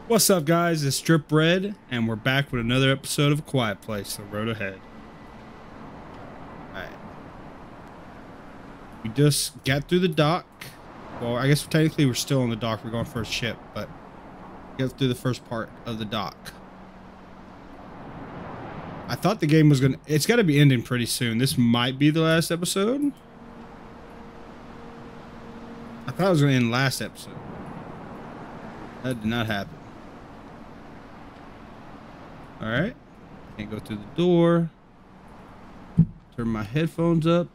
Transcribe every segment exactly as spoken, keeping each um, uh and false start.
What's up, guys? It's Drip Red, and we're back with another episode of A Quiet Place: The Road Ahead. Alright. We just got through the dock. Well, I guess technically we're still on the dock. We're going for a ship, but we got through the first part of the dock. I thought the game was gonna... It's got to be ending pretty soon. This might be the last episode. I thought it was going to end last episode. That did not happen. Alright. Can't go through the door. Turn my headphones up.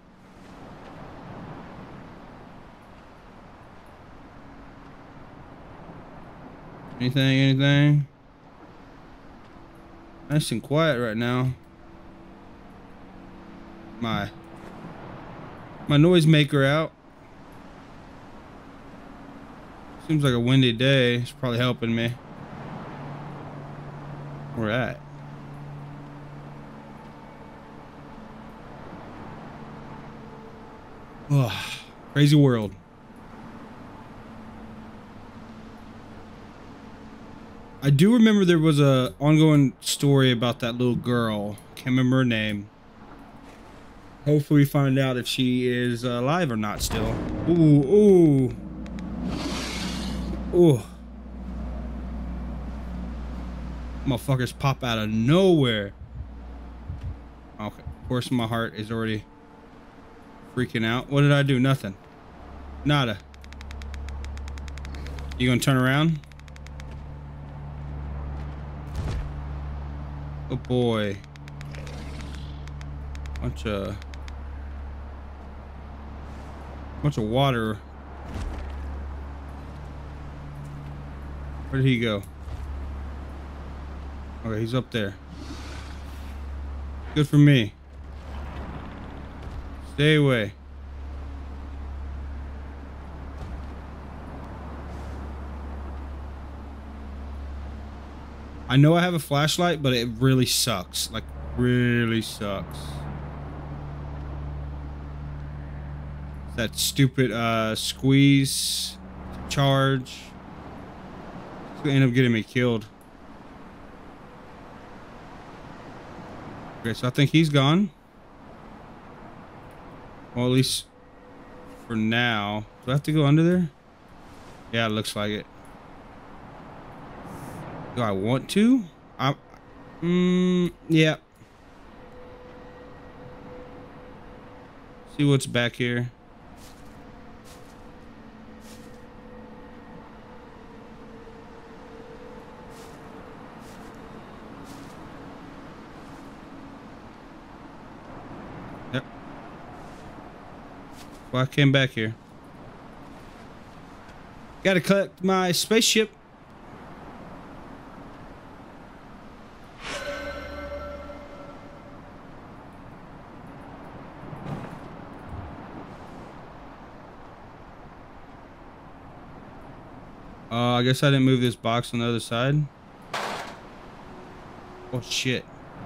Anything, anything? Nice and quiet right now. My my noisemaker out. Seems like a windy day. It's probably helping me. Where we're at. Oh, crazy world. I do remember there was a ongoing story about that little girl. Can't remember her name. Hopefully we find out if she is alive or not still. Ooh, ooh. Ooh. Motherfuckers pop out of nowhere. Okay, of course my heart is already freaking out. What did I do? Nothing. Nada. You gonna turn around? Oh boy. Bunch of bunch of water. Where did he go? Okay, he's up there. Good for me. Stay away. I know I have a flashlight, but it really sucks. Like, really sucks. That stupid uh, squeeze charge. It's gonna end up getting me killed. Okay, so I think he's gone. Well, at least for now. Do I have to go under there? Yeah, it looks like it. Do I want to? I, mm, yeah. See what's back here. Yep. Well, I came back here. Gotta collect my spaceship. Uh, I guess I didn't move this box on the other side. Oh, shit.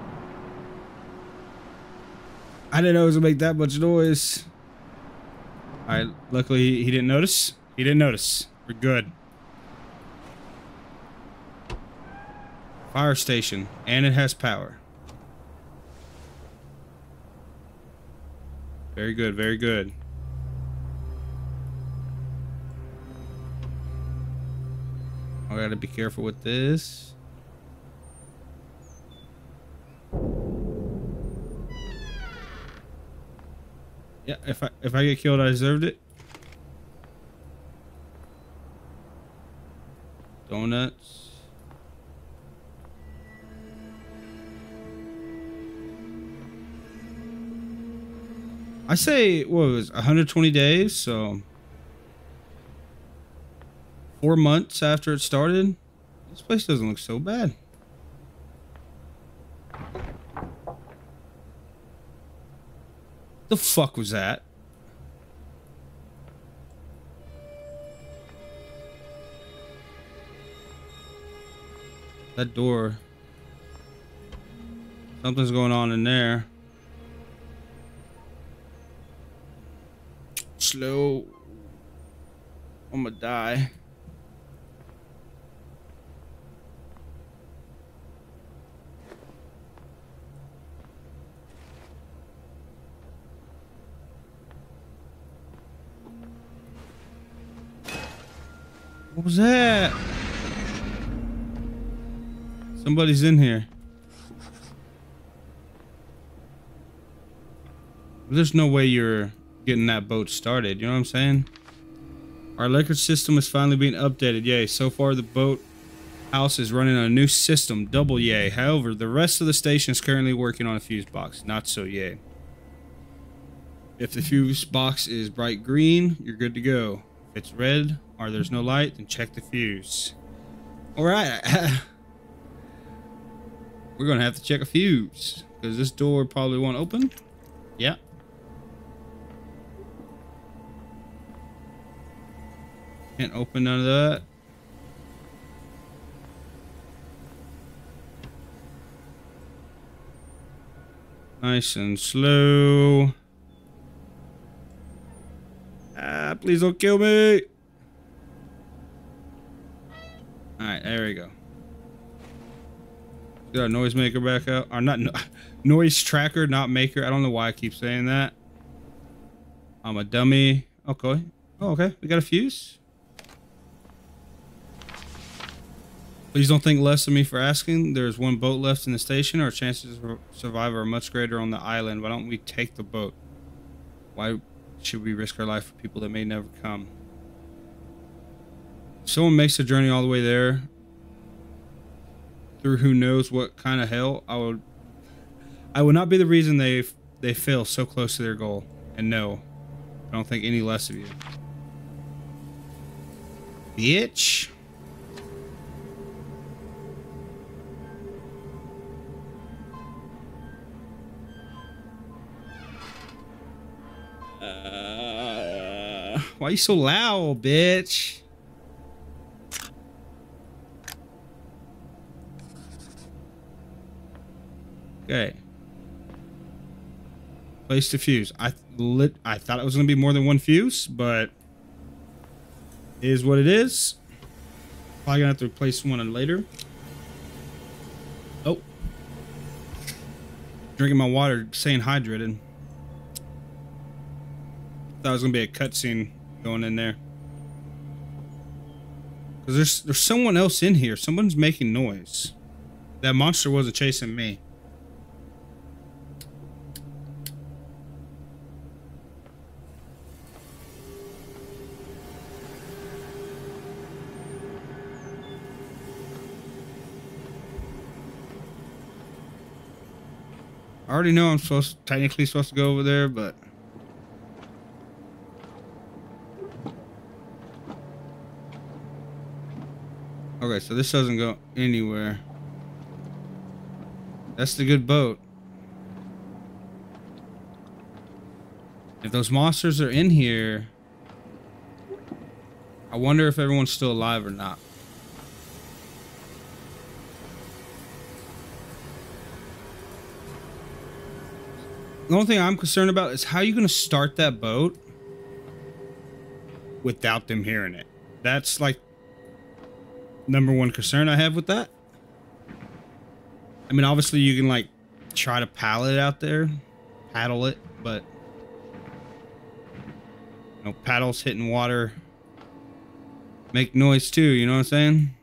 I didn't know it was gonna make that much noise. Alright, luckily he, he didn't notice. He didn't notice. We're good. Fire station. And it has power. Very good, very good. I gotta be careful with this. Yeah, if I if I get killed, I deserved it. Donuts. I say what was it, one hundred twenty days, so four months after it started. This place doesn't look so bad. The fuck was that? That door. Something's going on in there. Slow. I'm gonna die. What was that? Somebody's in here. There's no way you're getting that boat started, you know what I'm saying? Our electric system is finally being updated. Yay. So far, the boat house is running on a new system. Double yay. However, the rest of the station is currently working on a fuse box. Not so yay. If the fuse box is bright green, you're good to go. If it's red or there's no light, then check the fuse. Alright. We're going to have to check a fuse. Because this door probably won't open. Yeah. Can't open none of that. Nice and slow. Ah, please don't kill me. Alright, there we go. Get our noise maker back out. Or not no, noise tracker, not maker. I don't know why I keep saying that. I'm a dummy. Okay. Oh, okay. We got a fuse. Please don't think less of me for asking. There's one boat left in the station. Our chances of survival are much greater on the island. Why don't we take the boat? Why should we risk our life for people that may never come? If someone makes the journey all the way there, through who knows what kind of hell, I would I would not be the reason they they fail so close to their goal. And no, I don't think any less of you. Bitch. Uh, why are you so loud, bitch? Okay. Place the fuse. I lit. I thought it was gonna be more than one fuse, but it is what it is. Probably gonna have to replace one later. Oh, drinking my water, staying hydrated. Thought it was gonna be a cutscene going in there. Cause there's there's someone else in here. Someone's making noise. That monster wasn't chasing me. I already know I'm supposed technically supposed to go over there, but okay, so this doesn't go anywhere. That's the good boat. If those monsters are in here, I wonder if everyone's still alive or not. The only thing I'm concerned about is how you're going to start that boat without them hearing it. That's like number one concern I have with that. I mean, obviously you can like try to paddle it out there, paddle it, but you know, paddles hitting water make noise too, you know what I'm saying?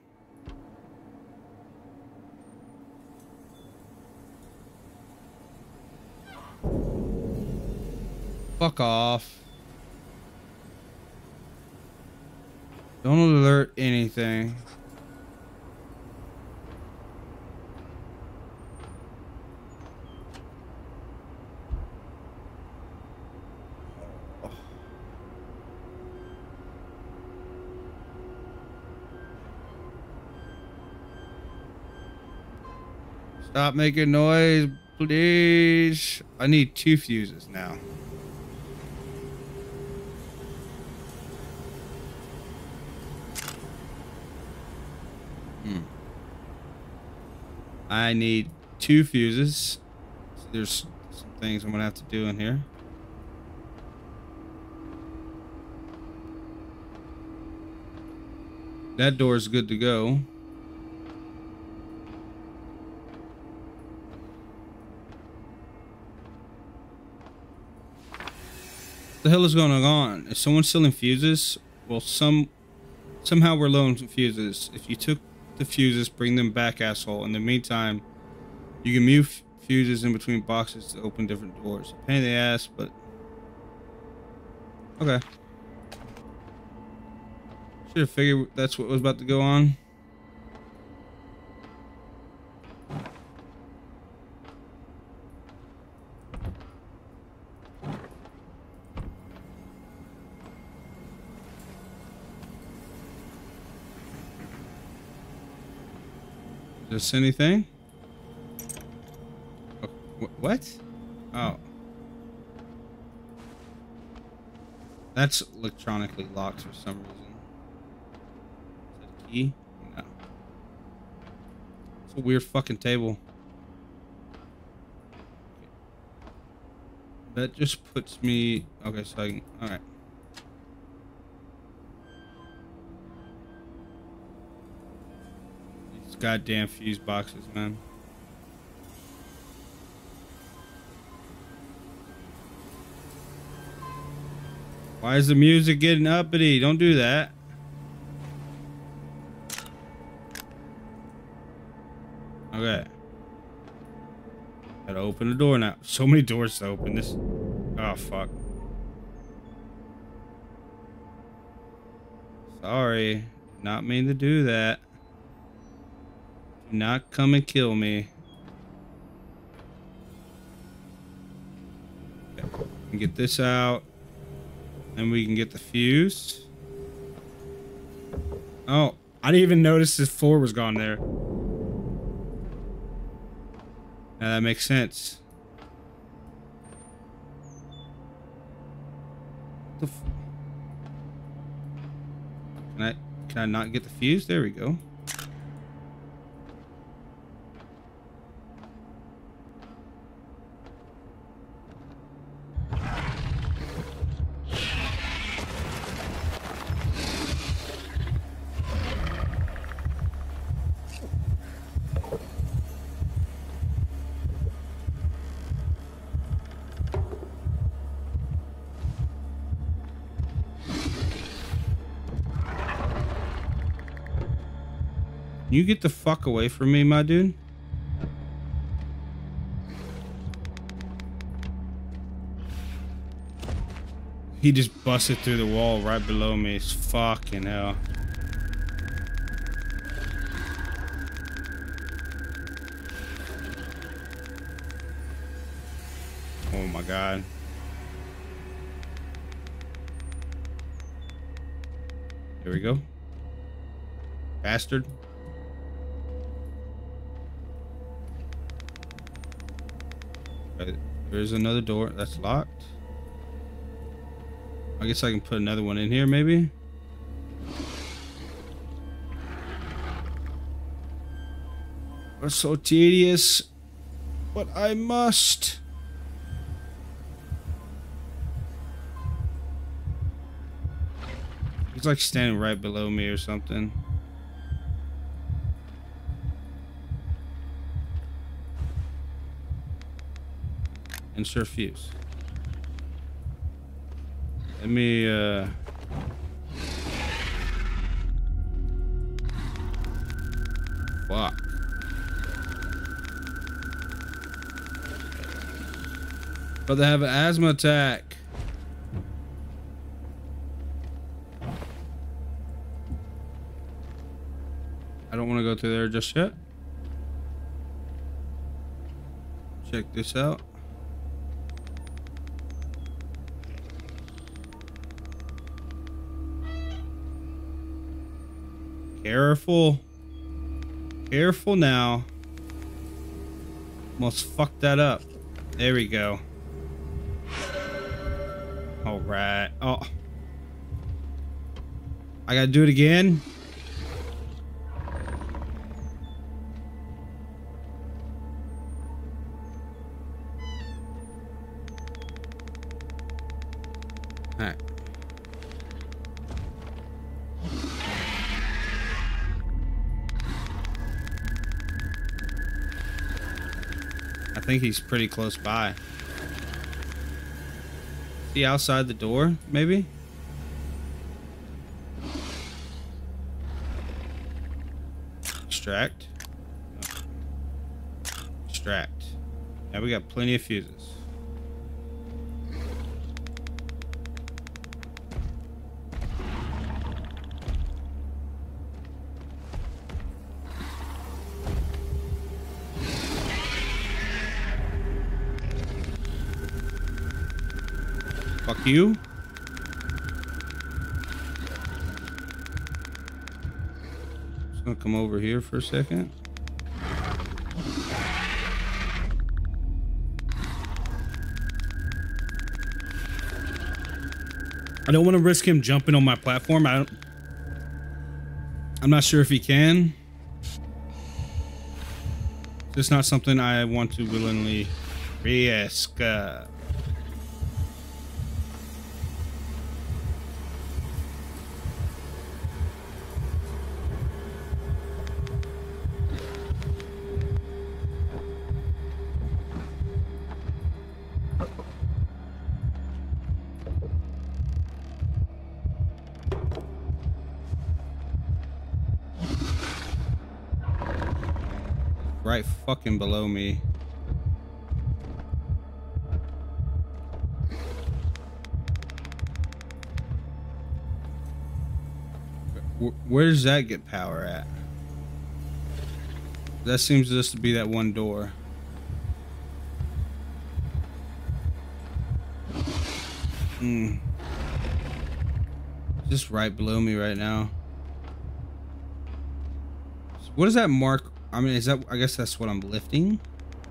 Fuck off. Don't alert anything. Stop making noise, please. I need two fuses now. Hmm. I need two fuses. So there's some things I'm gonna have to do in here. That door is good to go. What the hell is going on? Is someone selling fuses? Well, some Somehow we're low on fuses. If you took the fuses, bring them back, asshole. In the meantime, you can move fuses in between boxes to open different doors. Pain in the ass, but... Okay. Should have figured that's what was about to go on. Is this anything? Oh, wh what? Oh. That's electronically locked for some reason. Is that a key? No. It's a weird fucking table. That just puts me... Okay, so I can... Alright. These goddamn fuse boxes, man. Why is the music getting uppity? Don't do that. Okay. Gotta open the door now. So many doors to open. This. Oh, fuck. Sorry. Not mean to do that. Do not come and kill me. Okay. Get this out. And we can get the fuse. Oh, I didn't even notice the floor was gone there. Now that makes sense. The f can I can I not get the fuse? There we go. You get the fuck away from me, my dude. He just busted through the wall right below me. It's fucking hell. Oh my god. Here we go. Bastard. There's another door that's locked. I guess I can put another one in here, maybe. It's so tedious, but I must. He's like standing right below me or something. Insert fuse. Let me uh fuck. But they have an asthma attack. I don't want to go through there just yet. Check this out. Careful. Careful now. Almost fucked that up. There we go. Alright. Oh. I gotta do it again. Alright. I think he's pretty close by. See outside the door, maybe? extract. Extract. Now we got plenty of fuses. Fuck you. Just gonna come over here for a second. I don't want to risk him jumping on my platform. I don't. I'm not sure if he can. It's just not something I want to willingly risk. Uh, right fucking below me. Where does that get power at? That seems just to be that one door. Hmm. Just right below me right now. What does that mark? I mean, is that, I guess that's what I'm lifting.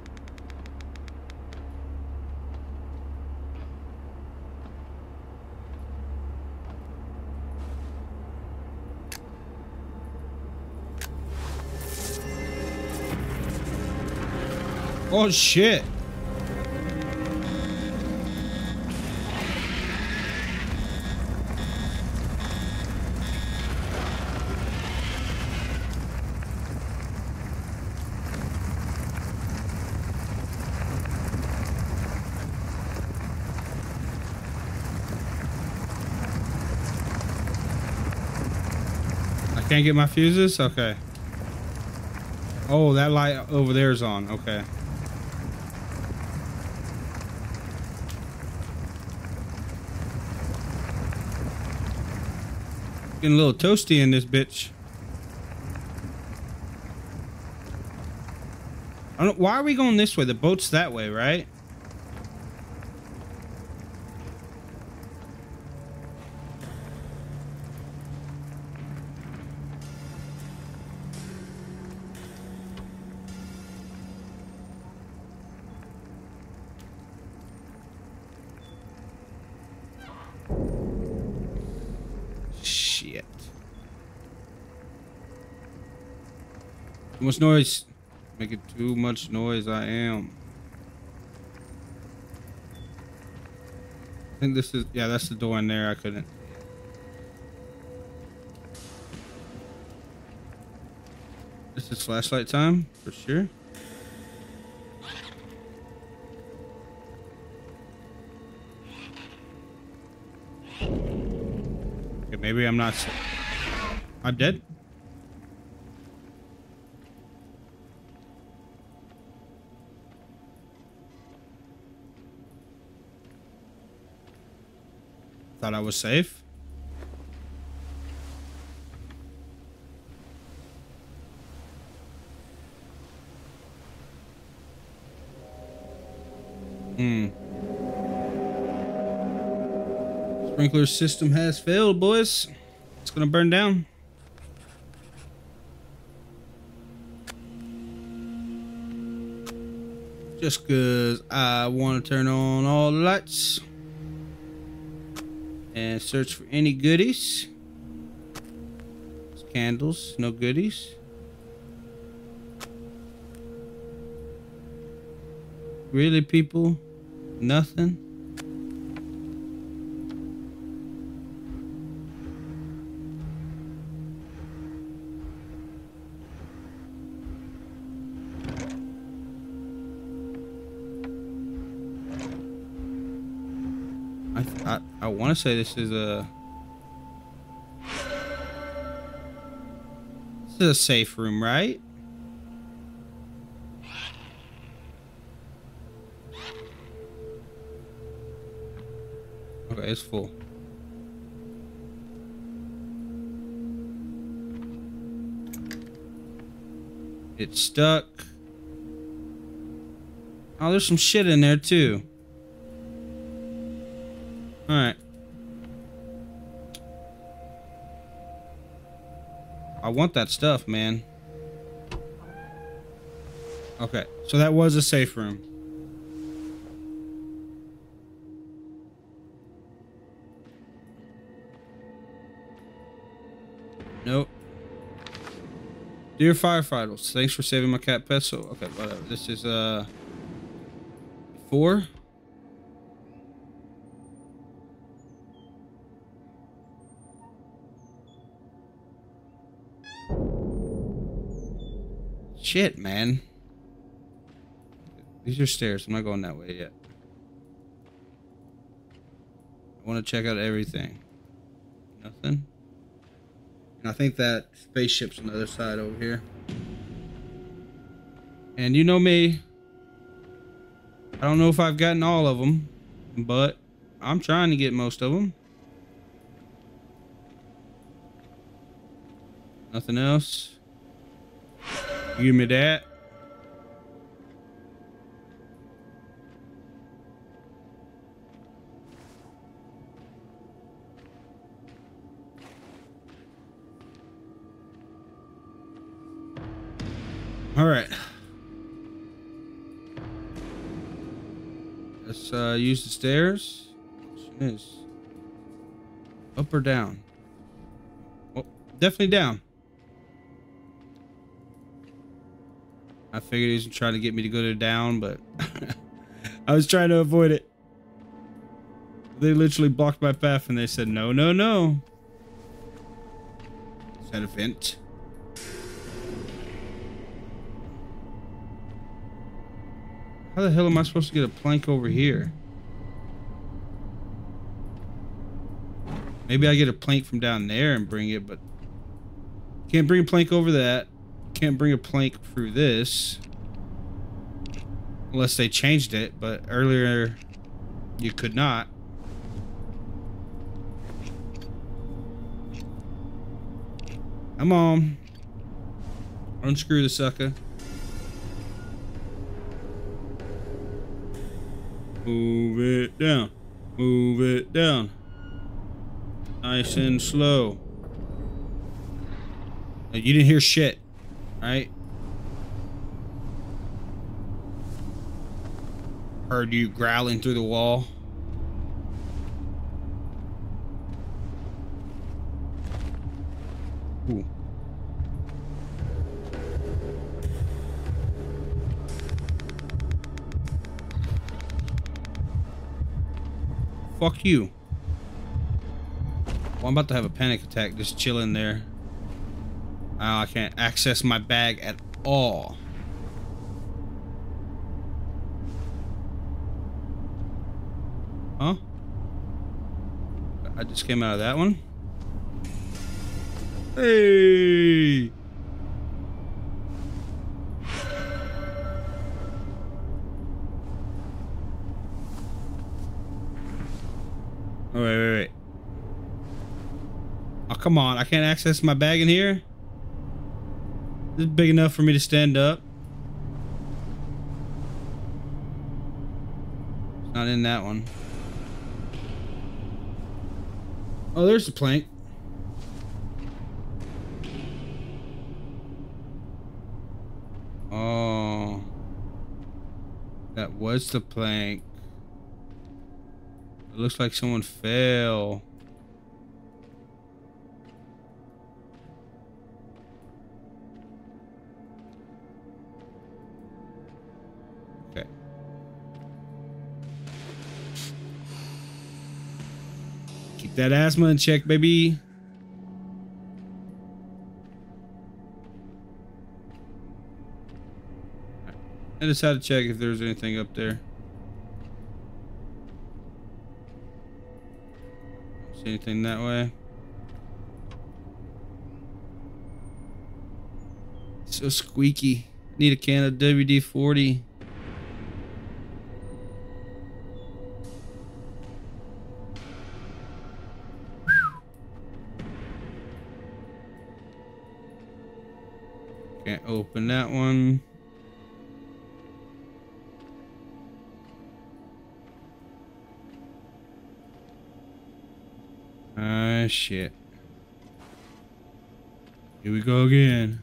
Oh shit. Can't get my fuses? Okay. Oh, that light over there is on. Okay. Getting a little toasty in this bitch. I don't, why are we going this way? The boat's that way, right? Shit. Too much noise. Making too much noise, I am. I think this is, yeah, that's the door in there. I couldn't. This is flashlight time, for sure. Okay, maybe I'm not. I'm dead. Thought I was safe. Hmm. Sprinkler system has failed, boys. It's gonna burn down. Just cause I want to turn on all the lights and search for any goodies. Candles, no goodies. Really, people? Nothing? I I, I want to say this is a this is a safe room, right? Okay, it's full. It's stuck. Oh, there's some shit in there too. All right. I want that stuff, man. Okay, so that was a safe room. Nope. Dear firefighters, thanks for saving my cat Peso. Okay, whatever. This is uh four. Shit, man. These are stairs. I'm not going that way yet. I want to check out everything. Nothing. And I think that spaceship's on the other side over here. And you know me. I don't know if I've gotten all of them, but I'm trying to get most of them. Nothing else. Give me that. All right. Let's uh, use the stairs. Question is, up or down? Well, definitely down. I figured he was trying to get me to go to down, but I was trying to avoid it. They literally blocked my path and they said, no, no, no. Is that a vent? How the hell am I supposed to get a plank over here? Maybe I get a plank from down there and bring it, but can't bring a plank over that. Can't bring a plank through this. Unless they changed it, but earlier you could not. Come on. Unscrew the sucker. Move it down. Move it down. Nice and slow. You didn't hear shit, right? Heard you growling through the wall. Ooh. Fuck you. Well, I'm about to have a panic attack just chilling there. Oh, I can't access my bag at all. Huh? I just came out of that one. Hey! Oh, wait, wait, wait. Oh, come on. I can't access my bag in here? This is big enough for me to stand up. It's not in that one. Oh, there's the plank. Oh. That was the plank. It looks like someone fell. Okay. Keep that asthma in check, baby. I just had to check if there's anything up there. See anything that way? So squeaky. Need a can of W D forty. Open that one. Ah, shit. Here we go again.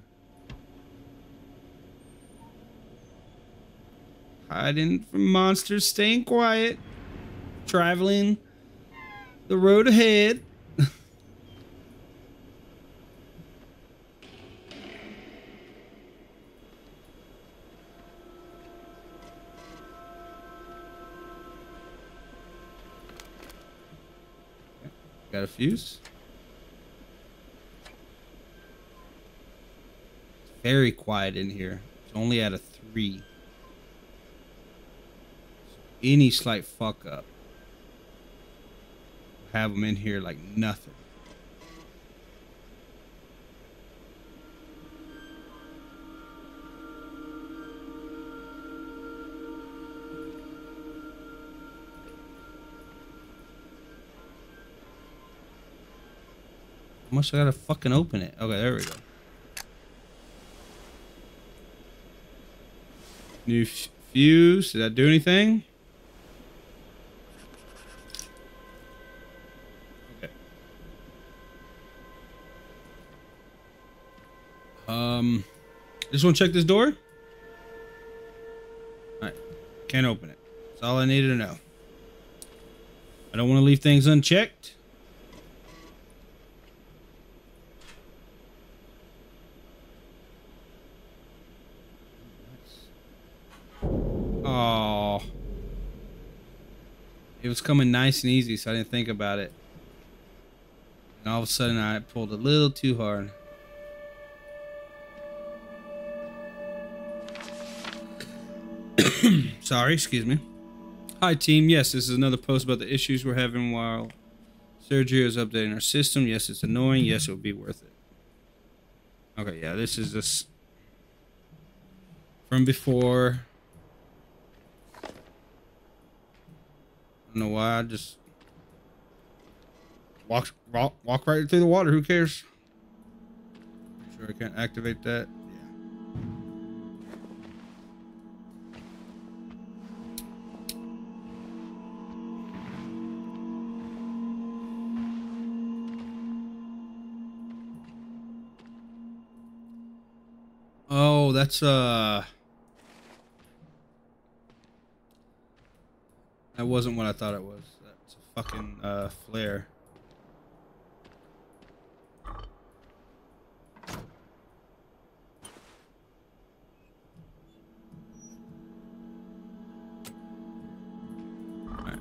Hiding from monsters, staying quiet. Traveling the road ahead. Got a fuse. It's very quiet in here. It's only at a three. So any slight fuck up, have them in here like nothing. How much I gotta fucking open it? Okay, there we go. New f fuse. Did that do anything? Okay. Um, just want to check this door. All right, can't open it. That's all I needed to know. I don't want to leave things unchecked. Oh, it was coming nice and easy, so I didn't think about it. And all of a sudden, I pulled a little too hard. Sorry, excuse me. Hi, team. Yes, this is another post about the issues we're having while Sergio is updating our system. Yes, it's annoying. Yes, it would be worth it. Okay, yeah, this is this from before. I don't know why I just walk, walk walk right through the water. Who cares? Pretty sure I can't activate that. Oh, that's uh that wasn't what I thought it was. That's a fucking uh flare. Right.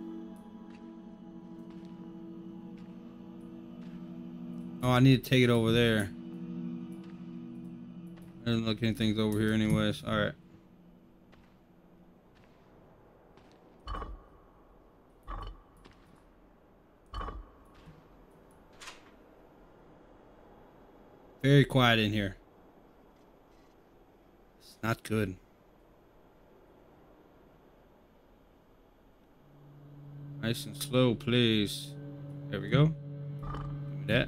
Oh, I need to take it over there. I didn't look anything's over here anyways. All right. Very quiet in here. It's not good. Nice and slow, please. There we go. Give me that.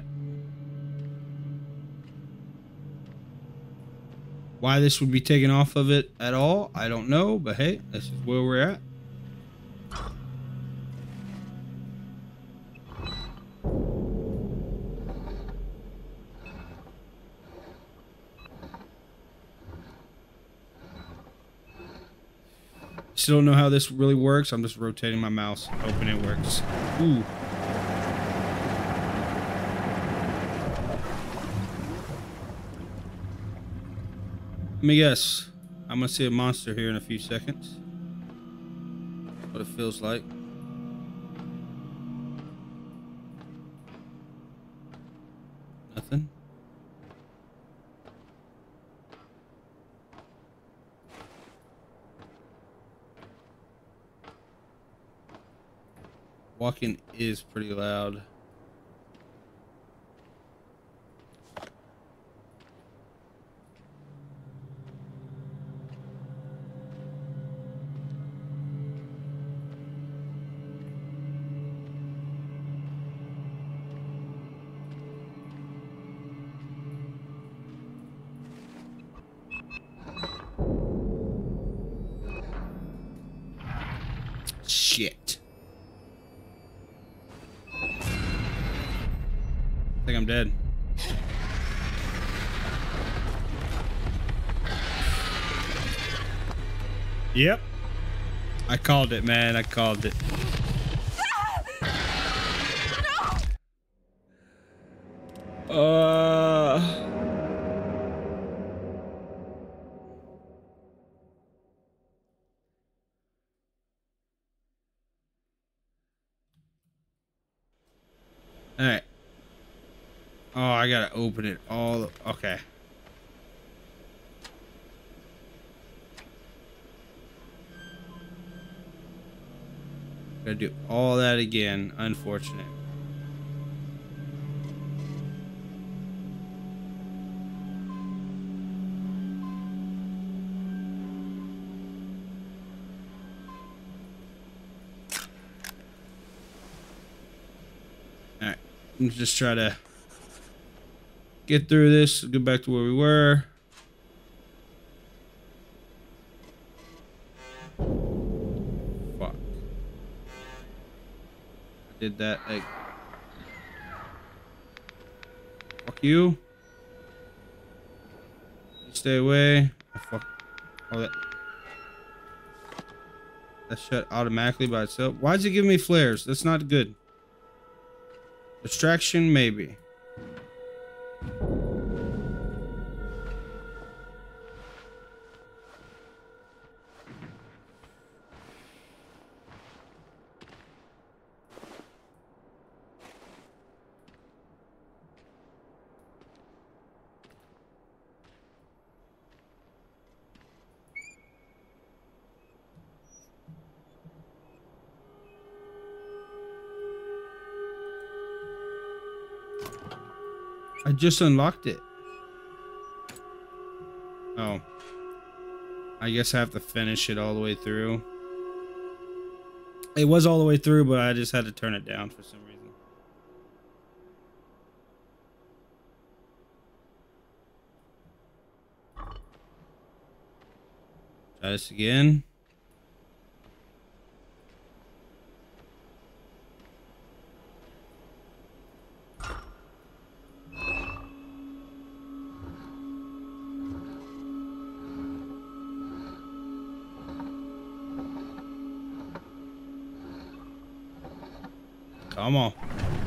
Why this would be taken off of it at all, I don't know, but hey, this is where we're at. Still don't know how this really works. I'm just rotating my mouse, hoping it works. Ooh. Let me guess. I'm gonna see a monster here in a few seconds. What it feels like. Nothing. Walking is pretty loud. Shit. I think I'm dead. Yep. I called it, man. I called it. Uh... All right. Oh, I gotta open it all. Okay. Gotta do all that again. Unfortunate. All right. Let's just try to get through this. Go back to where we were. Fuck. I did that like. Fuck you. You stay away. Oh, fuck. Oh, that. That shut automatically by itself. Why'd you give me flares? That's not good. Distraction, maybe. I just unlocked it. Oh. I guess I have to finish it all the way through. It was all the way through, but I just had to turn it down for some reason. Try this again. Come on.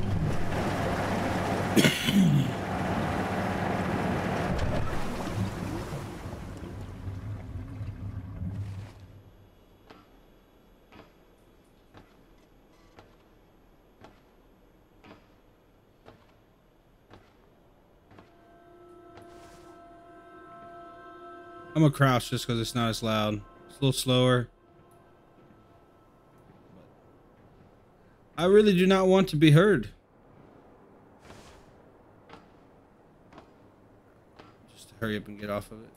I'm gonna crouch just because it's not as loud. It's a little slower. I really do not want to be heard. Just hurry up and get off of it.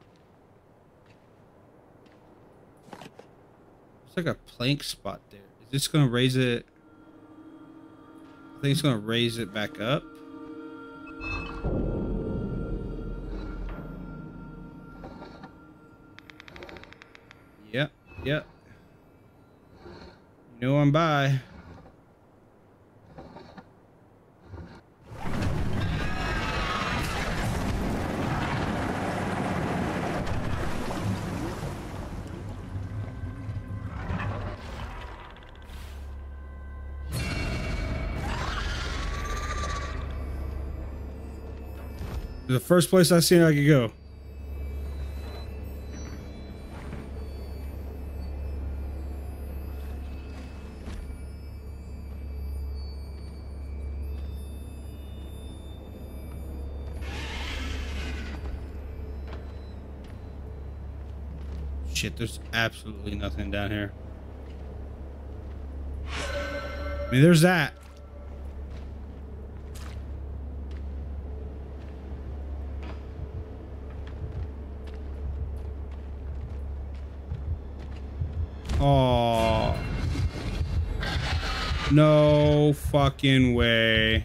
It's like a plank spot there. Is this gonna raise it? I think it's gonna raise it back up. Yep, yep. You know I'm by. The first place I seen I could go. Shit, there's absolutely nothing down here. I mean, there's that. Oh, no fucking way.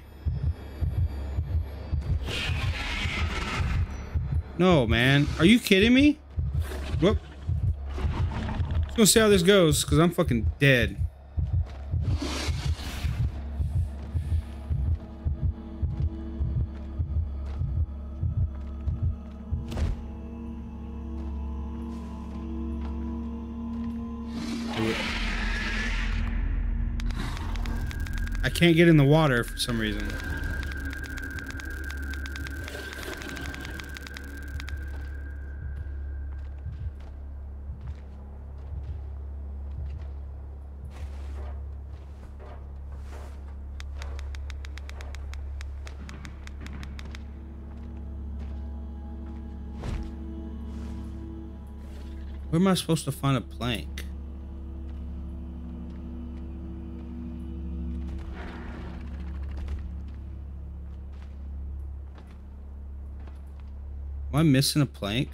No, man. Are you kidding me? Whoop. Let's go see how this goes, because I'm fucking dead. I can't get in the water for some reason. Where am I supposed to find a plank? Am I missing a plank?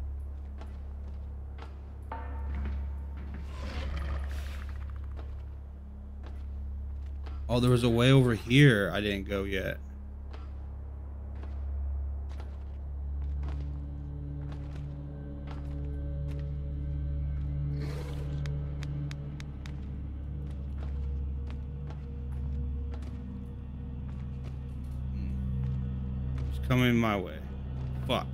Oh, there was a way over here I didn't go yet. It's coming my way. Fuck.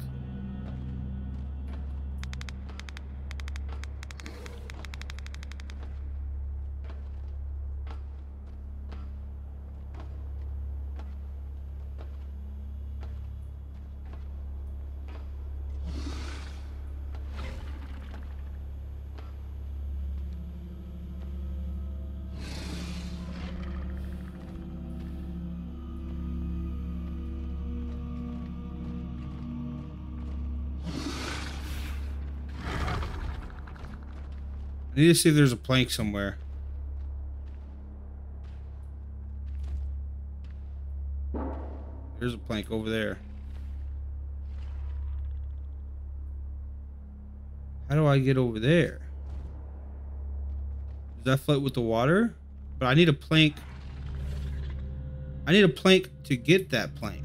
I need to see if there's a plank somewhere. There's a plank over there. How do I get over there? Does that float with the water? But I need a plank. I need a plank to get that plank.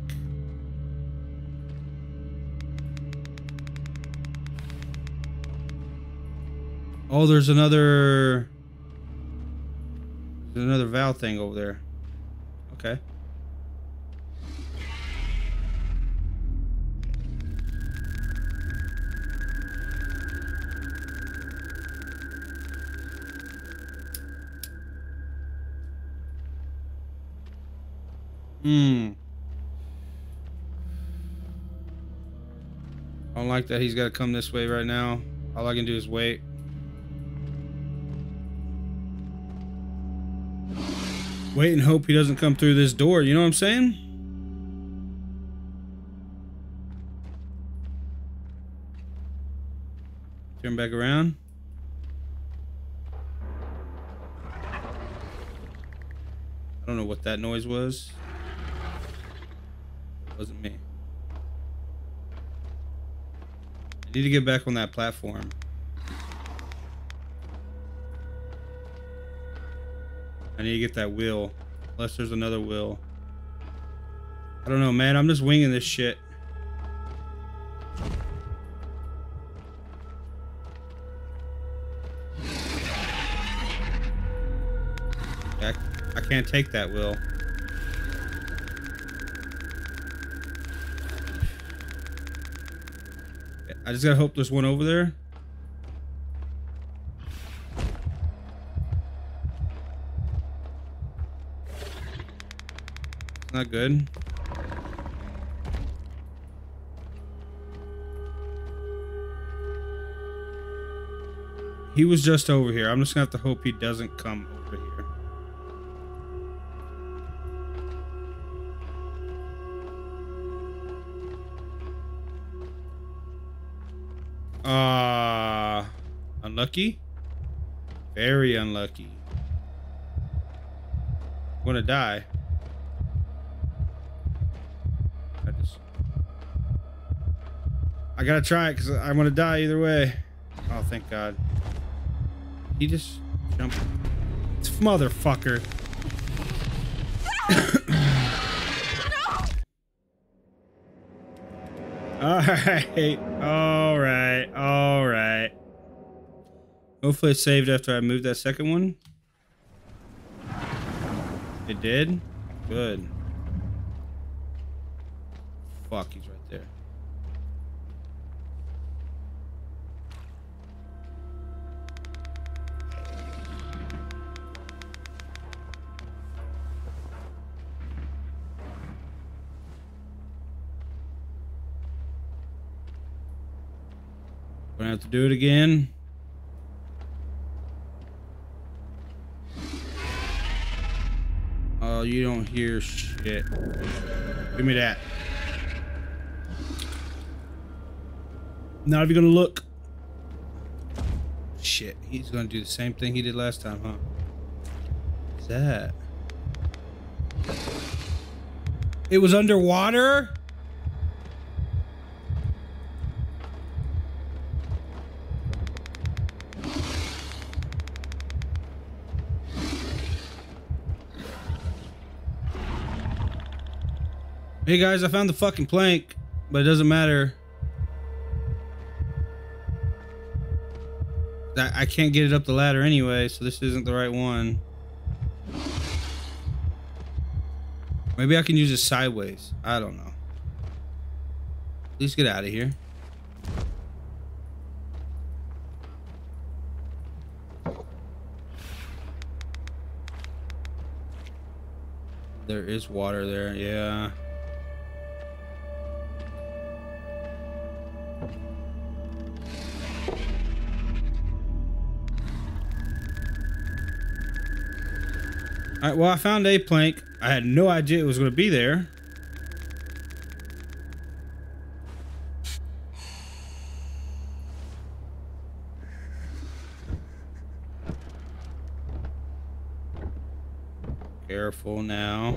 Oh, there's another... There's another valve thing over there. Okay. Hmm. I don't like that he's got to come this way right now. All I can do is wait. Wait and hope he doesn't come through this door. You know what I'm saying? Turn back around. I don't know what that noise was. It wasn't me. I need to get back on that platform. I need to get that wheel. Unless there's another wheel. I don't know, man. I'm just winging this shit. I, I can't take that wheel. I just gotta hope there's one over there. Not good. He was just over here. I'm just gonna have to hope he doesn't come over here. Ah, uh, unlucky. Very unlucky. I'm gonna die. I just, I gotta try it because I'm gonna die either way. Oh, thank God. He just jumped. This motherfucker. All right, all right, all right. Hopefully it saved after I moved that second one. It did? Good. Fuck, he's right there. Gonna have to do it again. Oh, you don't hear shit. Give me that. Not even gonna look. Shit, he's gonna do the same thing he did last time, huh? What's that? It was underwater? Hey guys, I found the fucking plank, but it doesn't matter. I, I can't get it up the ladder anyway, so this isn't the right one. Maybe I can use it sideways. I don't know. Please get out of here. There is water there, yeah. All right, well, I found a plank. I had no idea it was going to be there. Careful now.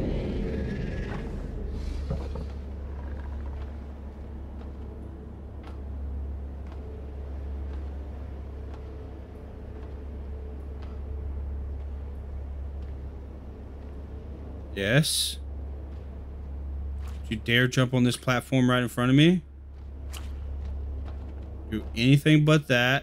Yes. Don't you dare jump on this platform right in front of me. Do anything but that.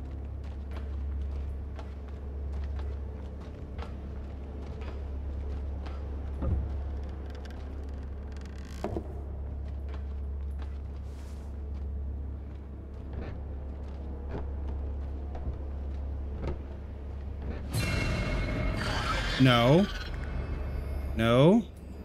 No. No.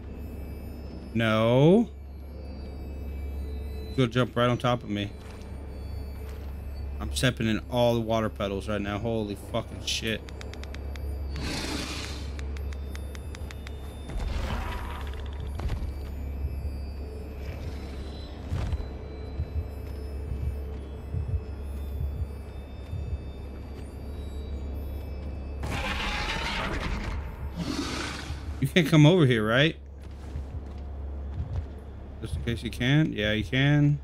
No. He's gonna jump right on top of me. I'm stepping in all the water puddles right now. Holy fucking shit. You can't come over here, right? Just in case you can. Yeah, you can.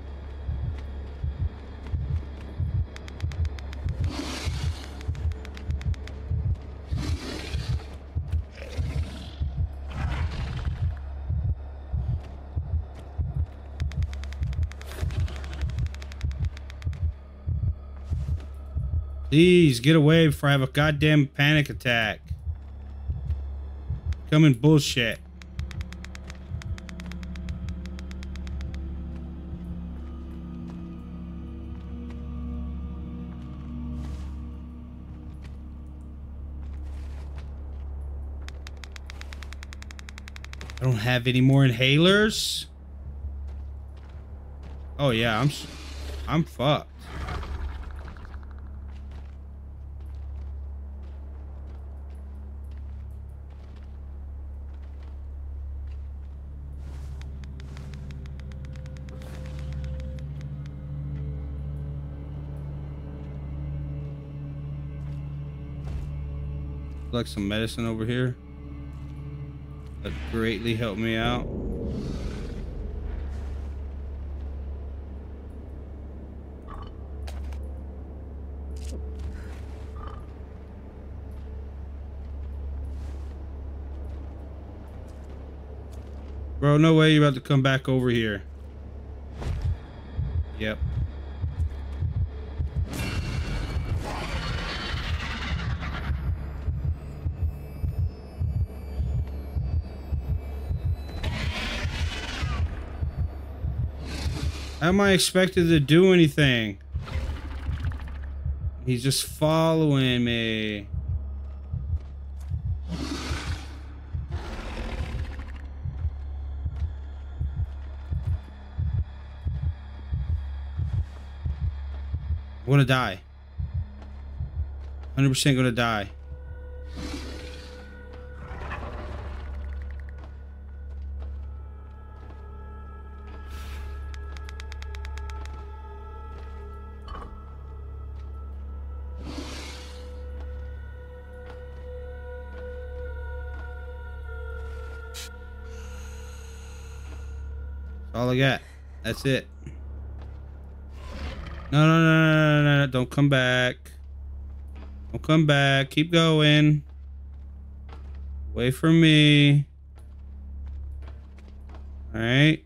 Please get away before I have a goddamn panic attack. Coming bullshit. I don't have any more inhalers. Oh yeah, I'm I'm fucked. Like some medicine over here that greatly helped me out. Bro, no way you're about to come back over here. Yep. How am I expected to do anything? He's just following me. I'm gonna die. one hundred percent gonna die. That's all I got. That's it. No, no, no, no, no, no, don't come back. Don't come back. Keep going. Wait for me. All right.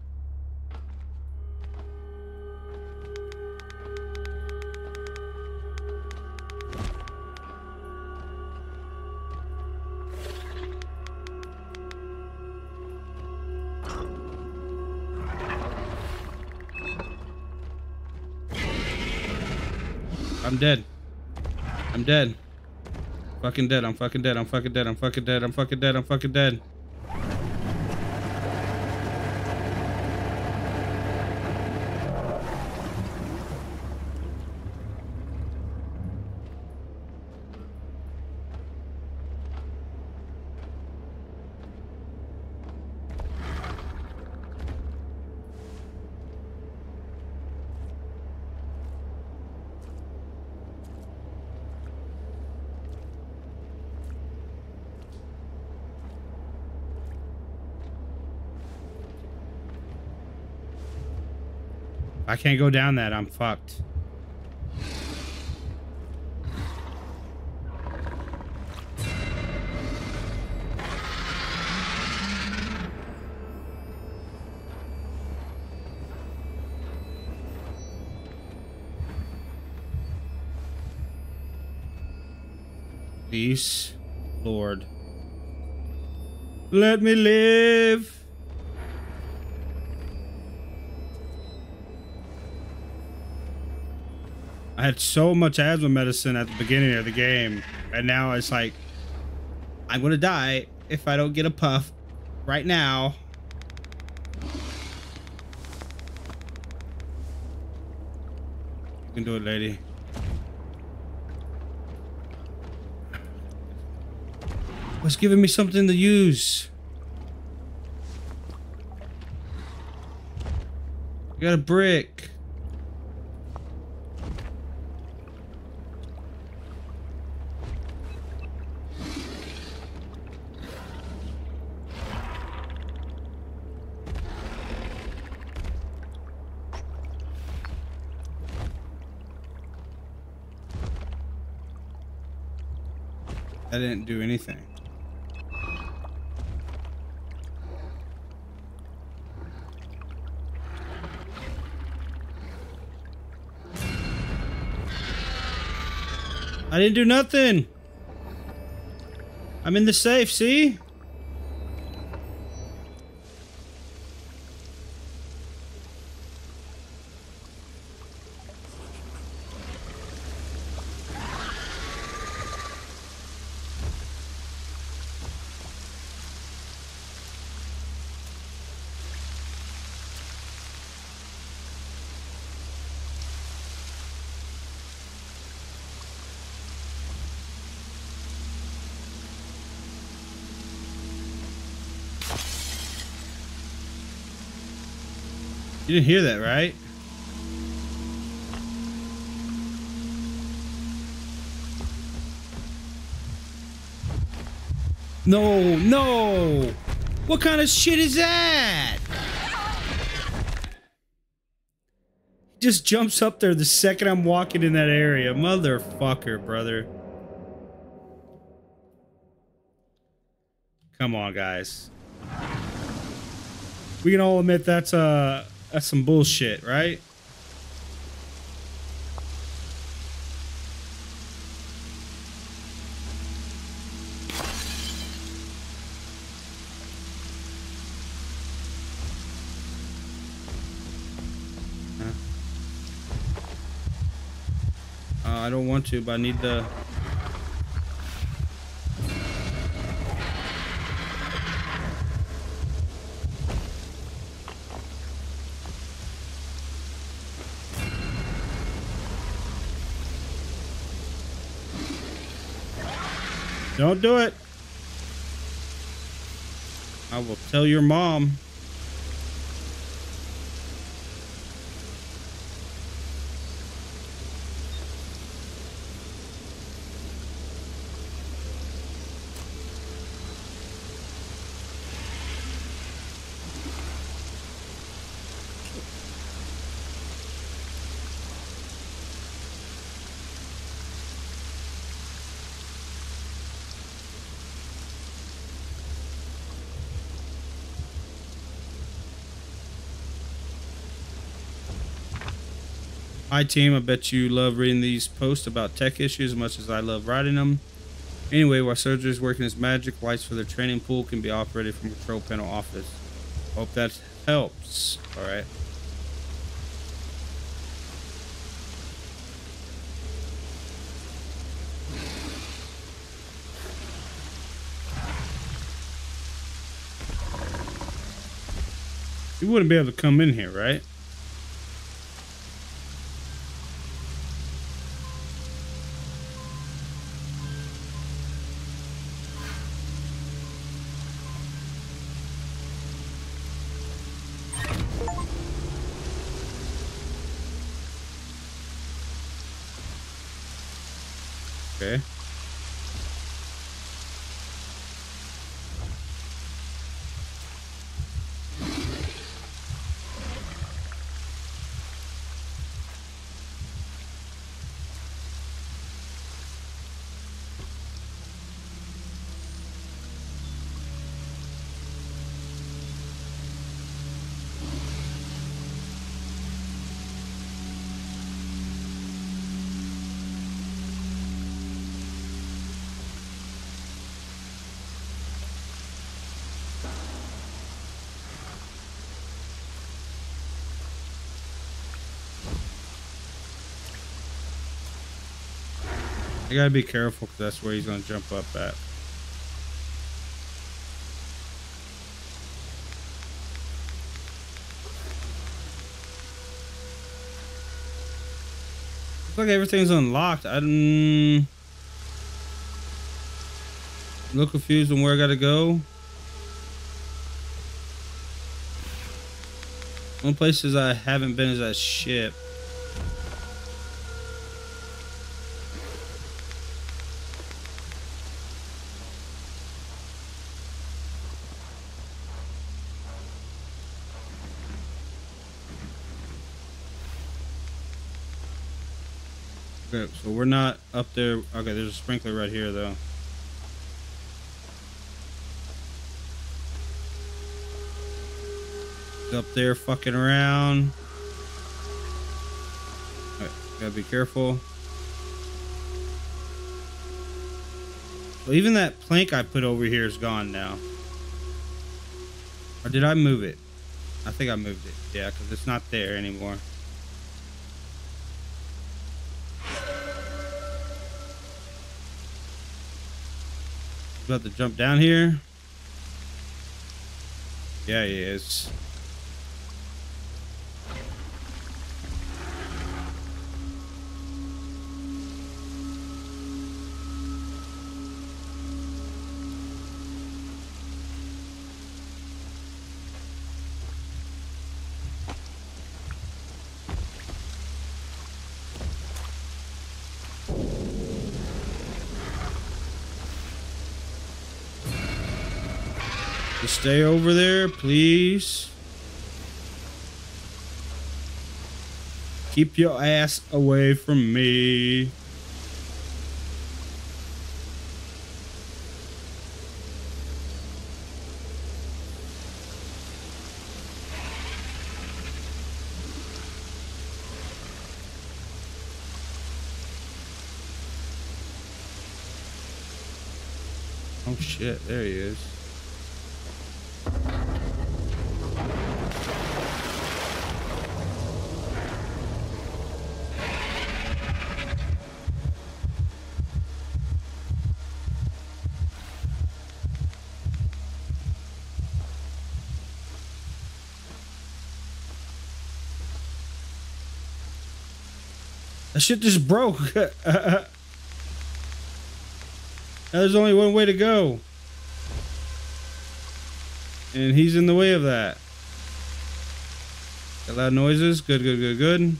I'm dead. I'm dead. Fucking dead. I'm fucking dead. I'm fucking dead. I'm fucking dead. I'm fucking dead. I'm fucking dead. I can't go down that. I'm fucked. Please, Lord, let me live. I had so much asthma medicine at the beginning of the game, and now it's like, I'm gonna die if I don't get a puff right now. You can do it, lady. What's giving me something to use? I got a brick. That didn't do anything. I didn't do nothing. I'm in the safe, see? You didn't hear that, right? No, no! What kind of shit is that? Just jumps up there the second I'm walking in that area. Motherfucker, brother. Come on, guys. We can all admit that's uh that's some bullshit, right? Uh, I don't want to, but I need the... Don't do it. I will tell your mom. Hi team, I bet you love reading these posts about tech issues as much as I love writing them. Anyway, while surgery is working its magic, lights for their training pool can be operated from control panel office. Hope that helps. All right. You wouldn't be able to come in here, right? Okay. I gotta be careful because that's where he's gonna jump up at. Looks like everything's unlocked. I don't. I'm a little confused on where I gotta go. One places I haven't been is that ship. Okay, so we're not up there. Okay, there's a sprinkler right here, though. It's up there fucking around. All right, gotta be careful. Well, even that plank I put over here is gone now. Or did I move it? I think I moved it. Yeah, because it's not there anymore. About to jump down here. Yeah, he is. Just stay over there, please. Keep your ass away from me. Oh shit, there he is. That shit just broke. There's only one way to go. And he's in the way of that. Got loud noises. Good, good, good, good.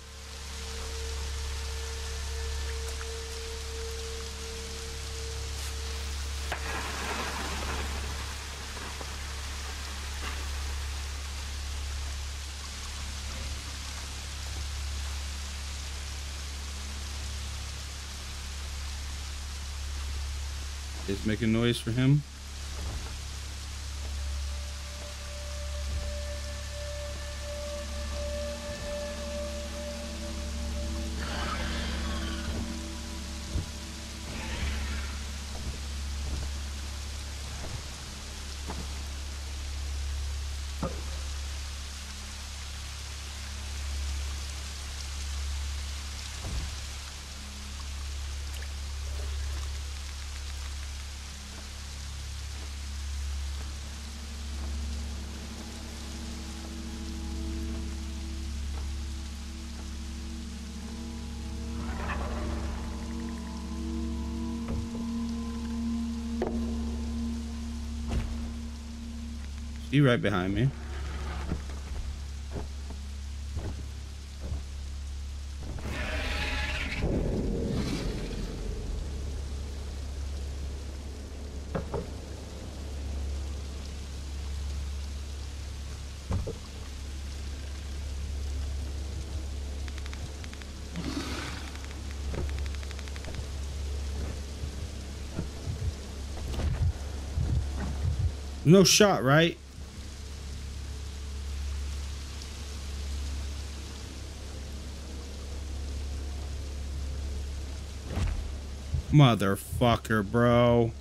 It's making noise for him. She right behind me. No shot, right? Motherfucker, bro.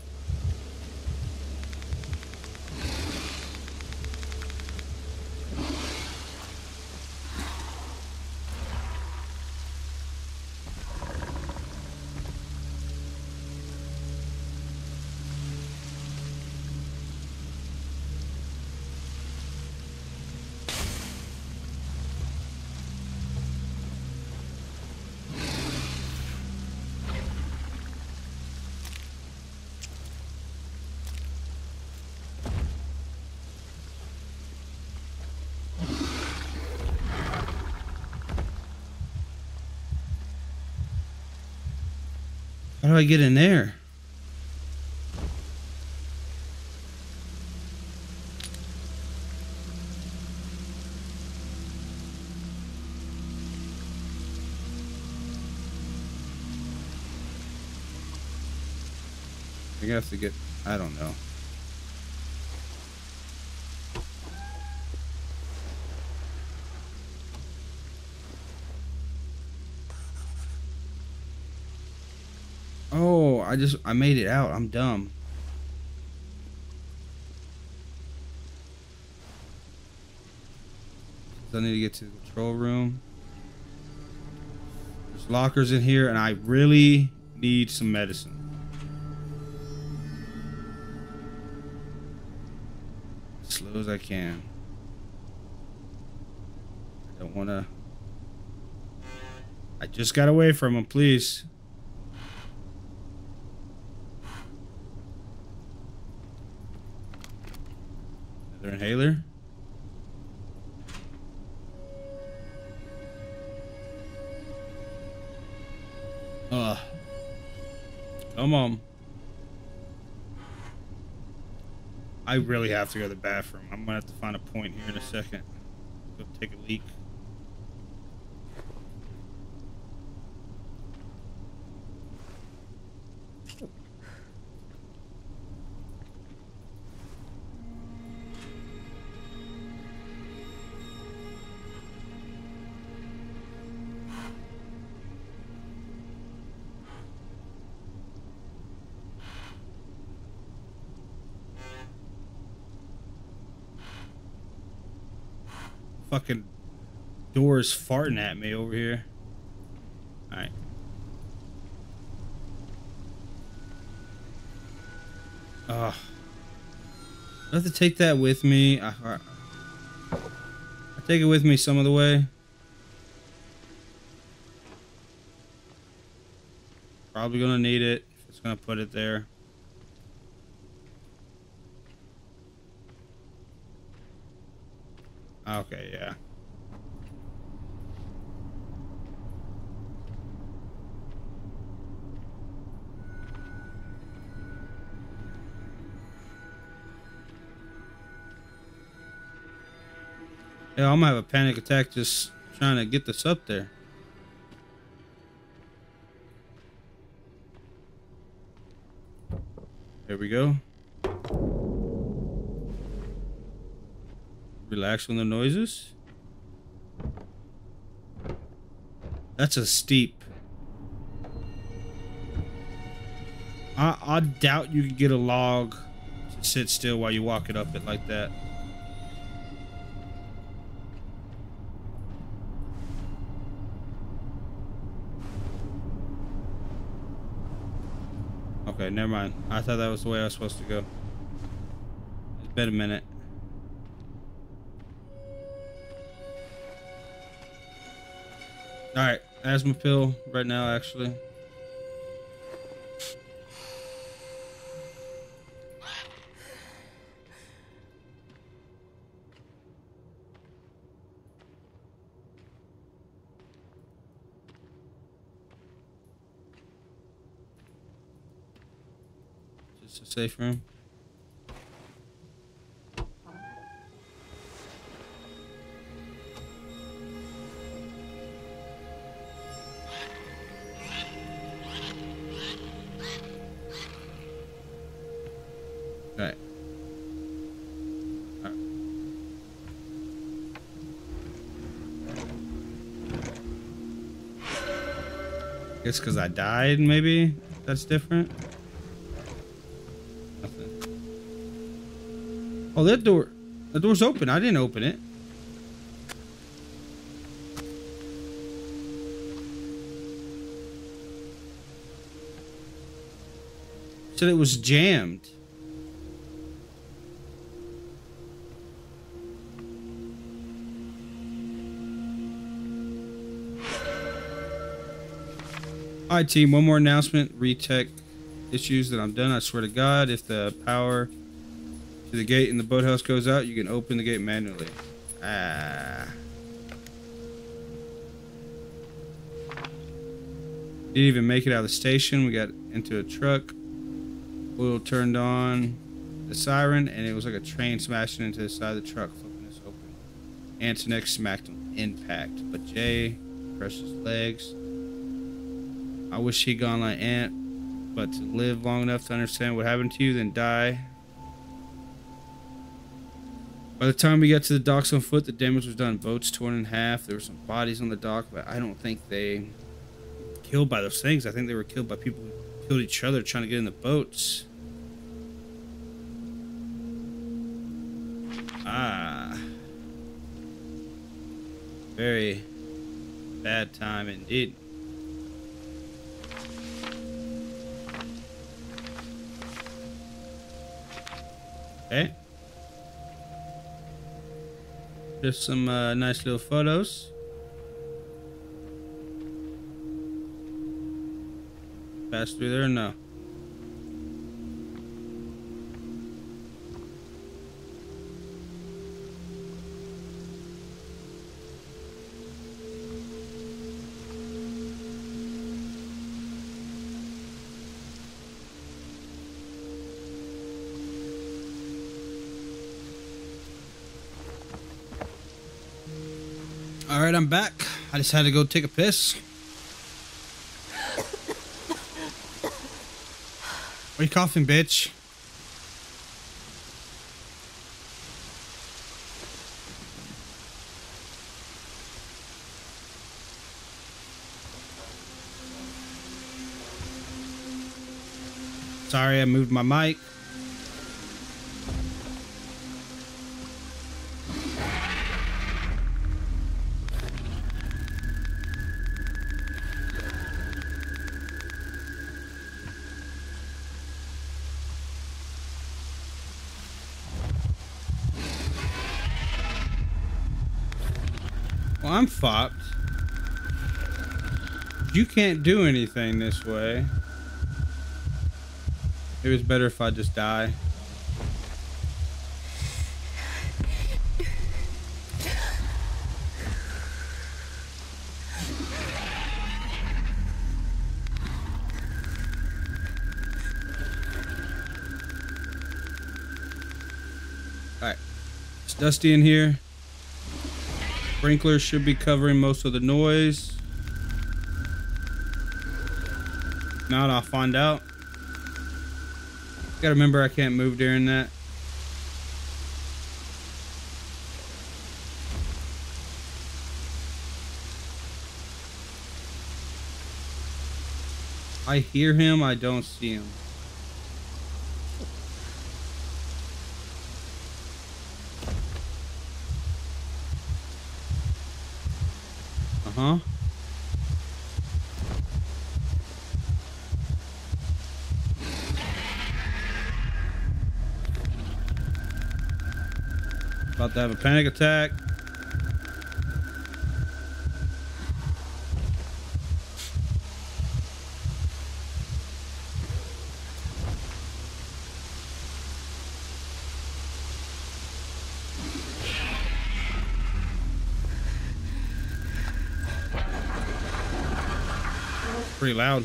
How do I get in there? I have to get, I don't know. Oh, I just, I made it out. I'm dumb. I need to get to the control room. There's lockers in here, and I really need some medicine. As slow as I can. I don't want to. I just got away from him, please. Another inhaler. Ugh. Come on. I really have to go to the bathroom. I'm gonna have to find a point here in a second. Go take a leak. Fucking door is farting at me over here. Alright. Ugh. I have to take that with me. I, I, I take it with me some of the way. Probably gonna need it if it's gonna put it there. Okay, yeah. Yeah, I'm gonna have a panic attack just trying to get this up there. There we go. Relax from the noises. That's a steep. I, I doubt you could get a log to sit still while you walk it up it like that. Okay, never mind. I thought that was the way I was supposed to go. It's been a minute. Alright, asthma pill right now, actually. Just a safe room. Right. Right. Guess because I died, maybe that's different. Nothing. Oh, that door, the door's open. I didn't open it. Said it was jammed. All right, team, one more announcement. Retech issues that I'm done. I swear to God, if the power to the gate in the boathouse goes out, you can open the gate manually. Ah. Didn't even make it out of the station. We got into a truck. Oil turned on the siren, and it was like a train smashing into the side of the truck, flipping us open. Antonex smacked him. Impact. But Jay crushed his legs. I wish he'd gone like Ant, but to live long enough to understand what happened to you, then die. By the time we got to the docks on foot, the damage was done. Boats torn in half. There were some bodies on the dock, but I don't think they were killed by those things. I think they were killed by people who killed each other trying to get in the boats. Ah. Very bad time indeed. Okay. Just some uh, nice little photos. Pass through there or no? All right, I'm back. I just had to go take a piss. Why are you coughing, bitch? Sorry, I moved my mic. Well, I'm fucked. You can't do anything this way. It was better if I just die. It's dusty in here. Sprinklers should be covering most of the noise. If not, I'll find out. Gotta remember I can't move during that. I hear him, I don't see him. Uh-huh. About to have a panic attack. Pretty loud.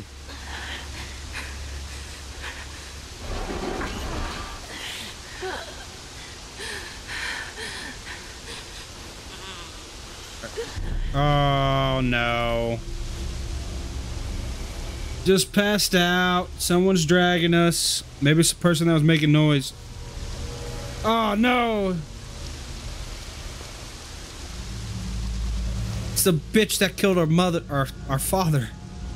Oh no. Just passed out. Someone's dragging us. Maybe it's the person that was making noise. Oh no. It's the bitch that killed our mother, our, our father.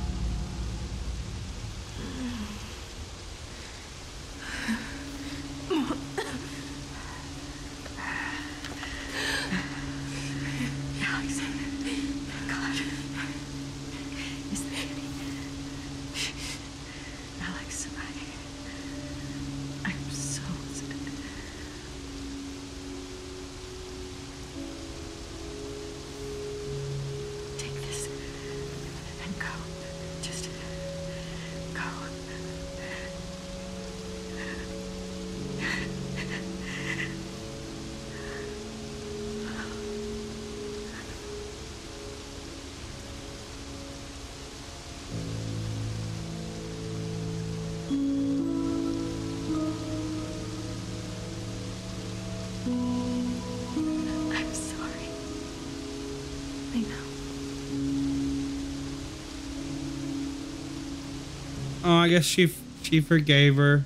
Oh, I guess she she forgave her.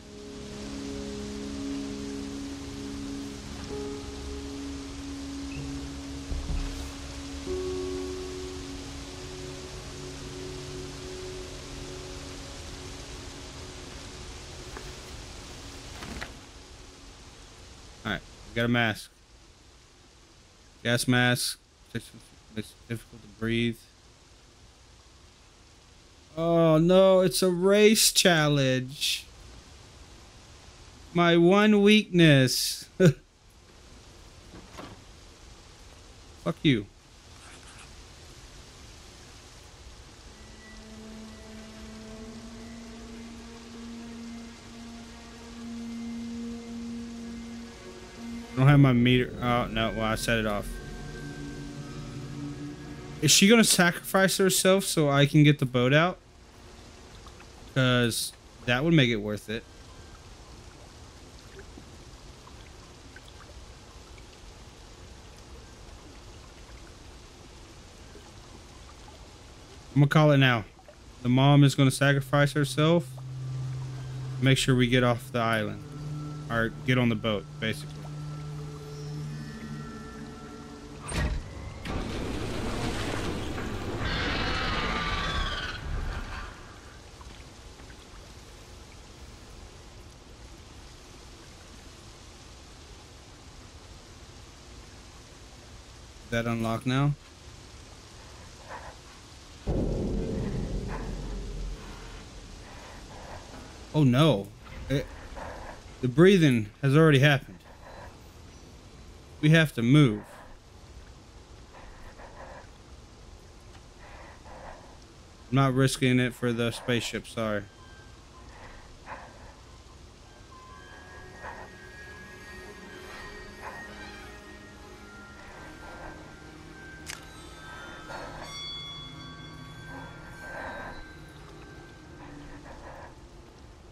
All right, we got a mask. Gas mask. Makes it difficult to breathe. Oh no, it's a race challenge. My one weakness. Fuck you. I don't have my meter. Oh no, well I set it off. Is she gonna sacrifice herself so I can get the boat out? Because that would make it worth it. I'm gonna call it now. The mom is gonna sacrifice herself. Make sure we get off the island. Or get on the boat, basically. That unlocked now? Oh no. It, the breathing has already happened. We have to move. I'm not risking it for the spaceship, sorry.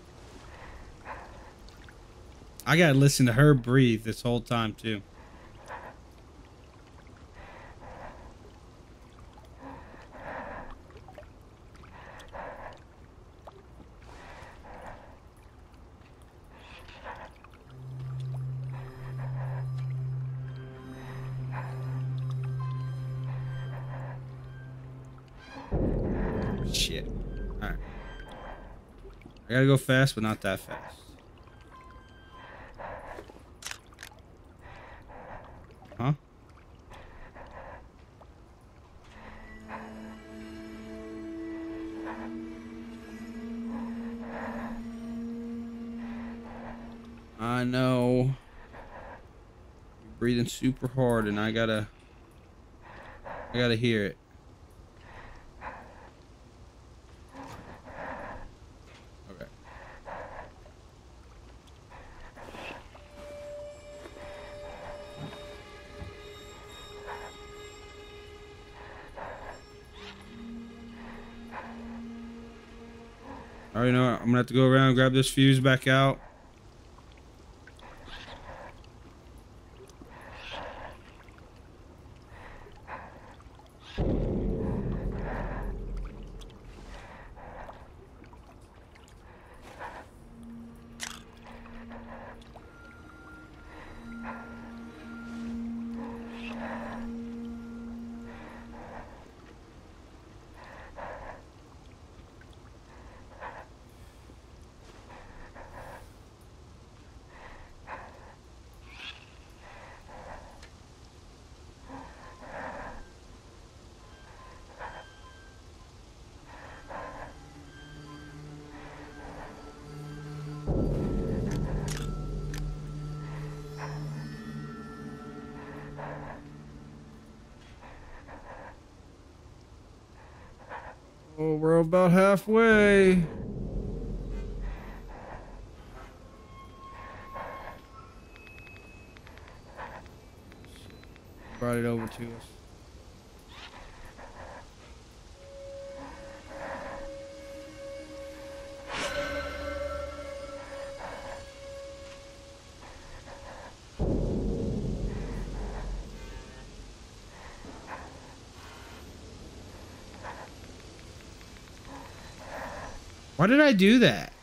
I gotta listen to her breathe this whole time too. I gotta go fast, but not that fast. Huh? I know. You're breathing super hard, and I gotta... I gotta hear it. Okay. All right, you know what? I'm gonna have to go around and grab this fuse back out. Oh, we're about halfway. Brought it over to us. Why did I do that?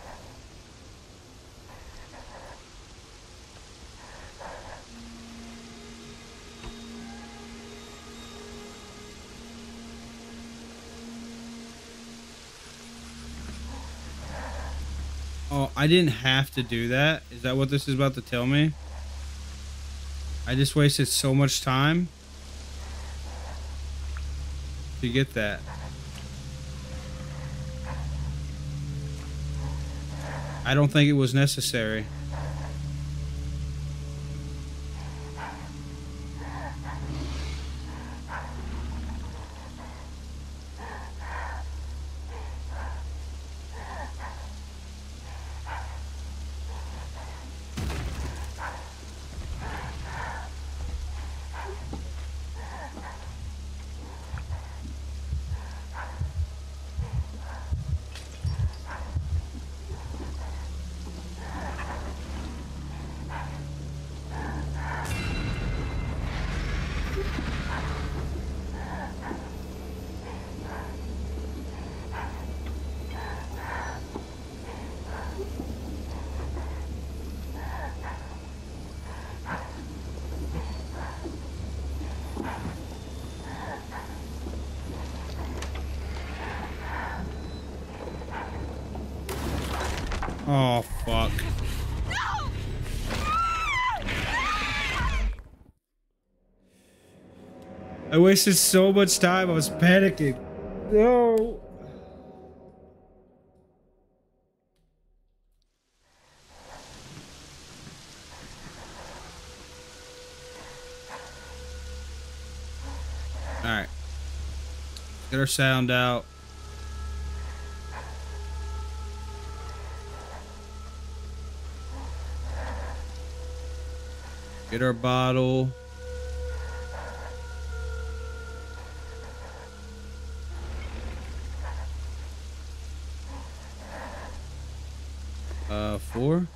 Oh, I didn't have to do that. Is that what this is about to tell me? I just wasted so much time to get that. I don't think it was necessary. Oh, fuck. I wasted so much time. I was panicking. No. All right. Get our sound out. Get our bottle. Uh, four.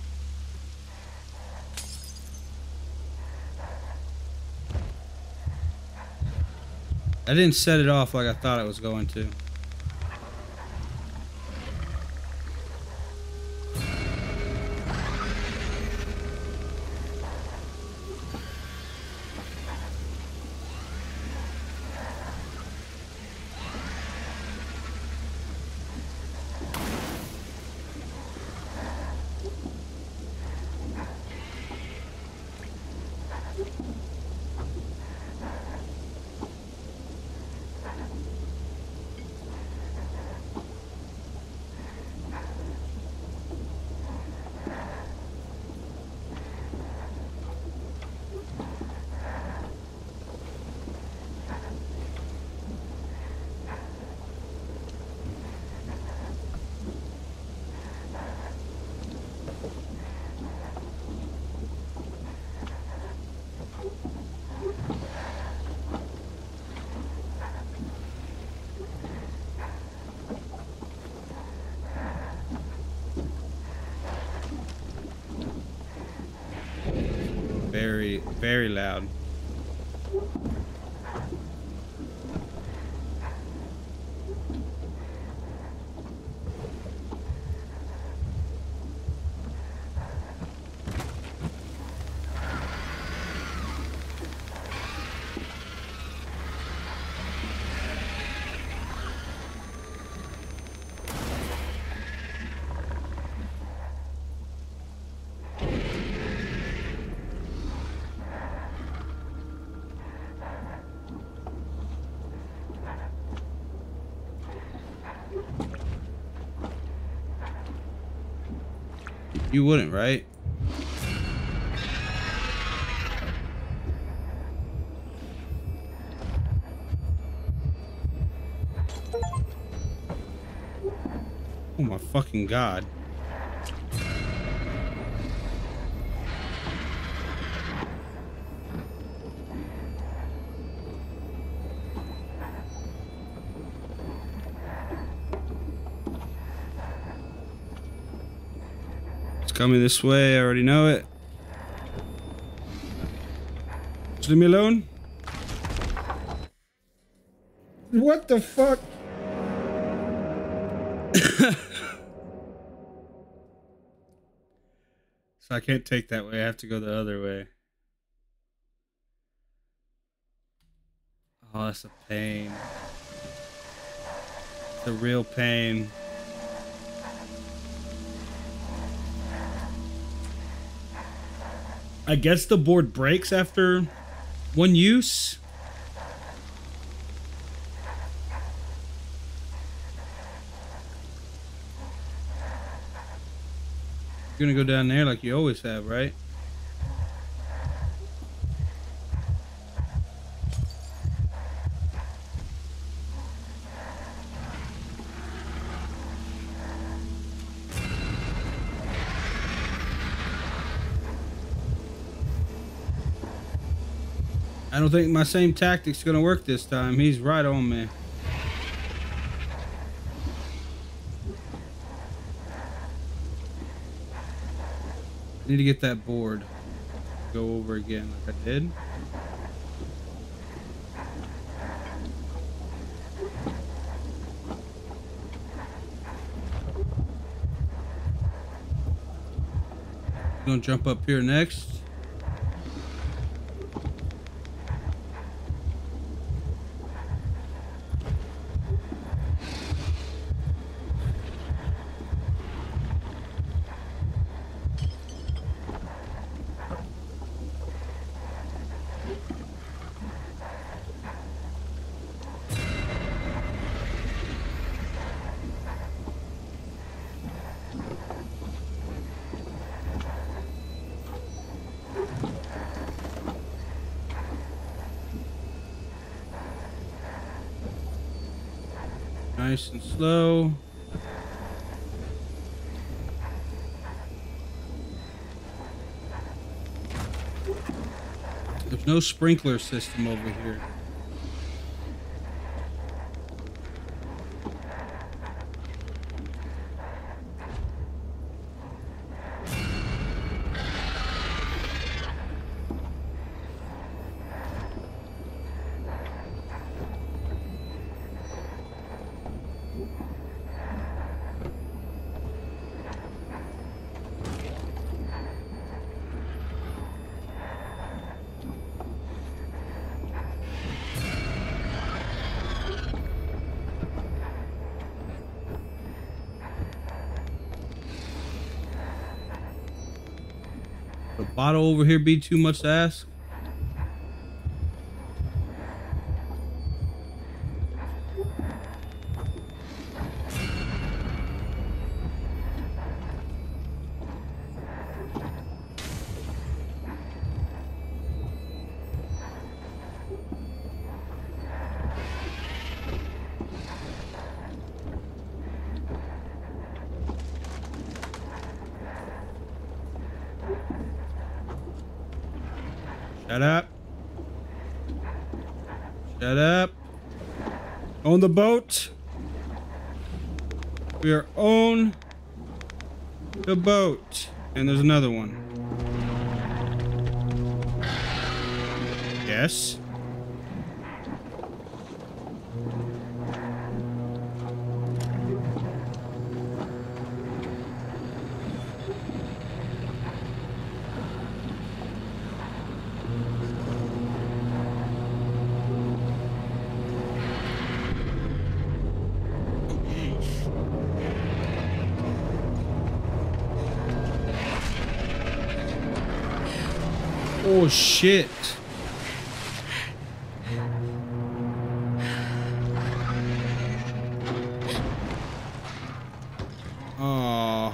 I didn't set it off like I thought it was going to. very, very loud. You wouldn't, right? Oh my fucking God. Coming this way, I already know it. Just leave me alone. What the fuck? So I can't take that way, I have to go the other way. Oh, that's a pain. It's a real pain. I guess the board breaks after one use. You're gonna go down there like you always have, right? I don't think my same tactic's gonna work this time. He's right on me. I need to get that board. Go over again like I did. Gonna jump up here next. Nice and slow. There's no sprinkler system over here. The bottle over here be too much to ask? Shut up. Shut up. On the boat. We are on the boat. And there's another one. Yes. Oh shit. Oh.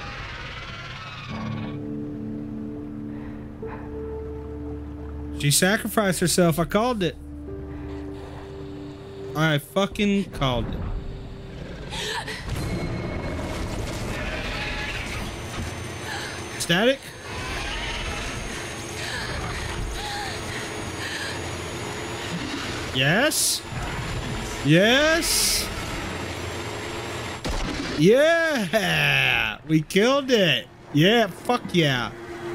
She sacrificed herself. I called it. I fucking called it. Static? Yes. Yes. Yeah. We killed it. Yeah. Fuck yeah.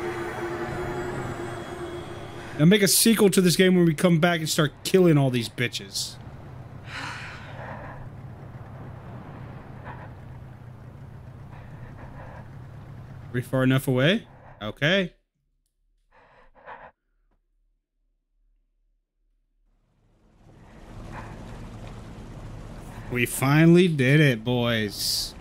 Now make a sequel to this game where we come back and start killing all these bitches. Are we far enough away? Okay. We finally did it, boys.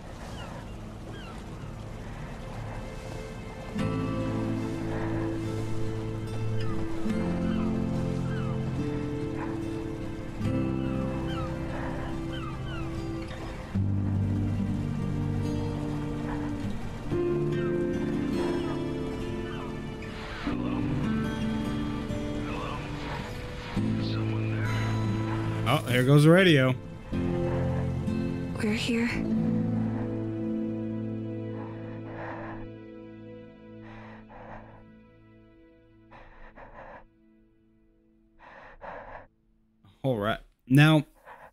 Oh, there goes the radio. We're here. All right. Now.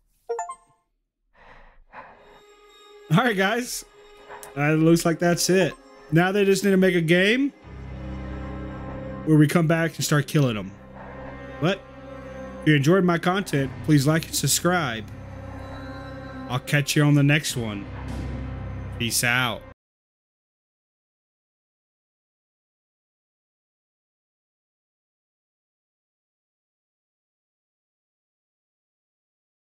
All right, guys. Uh, it looks like that's it. Now they just need to make a game where we come back and start killing them. But if you enjoyed my content, please like and subscribe. I'll catch you on the next one. Peace out.